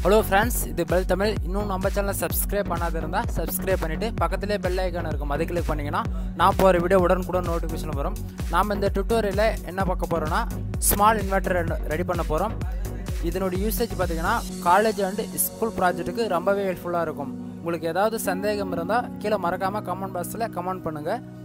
Hello friends, இது bell Tamil. இன்னும் நம்ம சேனலை சப்ஸ்கிரைப் பண்ணாத இருந்தால் சப்ஸ்கிரைப் பண்ணிவிட்டு பக்கத்துலேயே பெல் ஐக்கான் இருக்கும், அதை கிளிக் பண்ணிங்கன்னா நான் போகிற வீடியோ உடனுக்குடன் நோட்டிஃபிகேஷன் வரும். நாம் இந்த டுட்டோரியலில் என்ன பார்க்க போகிறோன்னா, ஸ்மால் இன்வெர்ட்டர் ரெடி பண்ண போகிறோம். இதனுடைய யூசேஜ் பார்த்திங்கன்னா காலேஜ் அண்டு ஸ்கூல் ப்ராஜெக்ட்டுக்கு ரொம்பவே ஹெல்ப்ஃபுல்லாக இருக்கும். உங்களுக்கு ஏதாவது சந்தேகம் இருந்தால் கீழே மறக்காமல் கமெண்ட் பாக்ஸில் கமெண்ட் பண்ணுங்கள்.